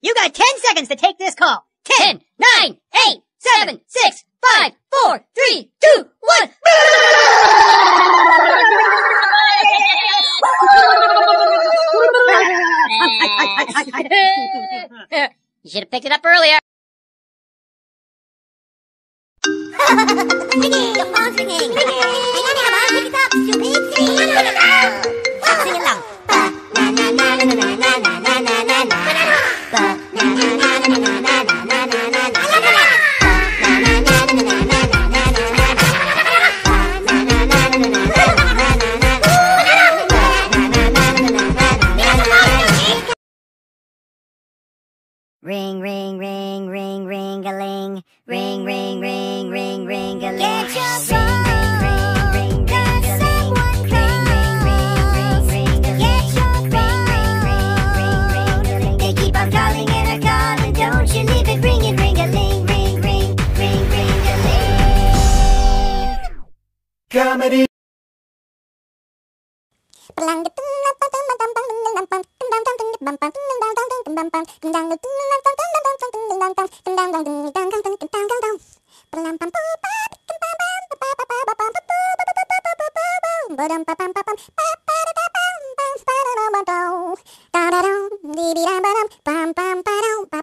You got 10 seconds to take this call. 10, 9, 8, 7, 6, 5, 4, 3, 2, 1. You should have picked it up earlier. Ringing! Your phone's ringing! Ringing! Come on, pick it up, stupid! Sing along. Ring, ring, ring, ring, ring-a-ling. Ring, ring, ring, ring, ring-a-ling. Get your ring, ring, ring, ring, ring-a-ling. Ring, ring, ring, ring, ring-a-ling. Get your ring, ring, ring, ring, ring-a-ling. They keep on calling and calling, don't you leave it ringing, ring-a-ling, ring, ring, ring, ring-a-ling. Comedy. Ba-dum,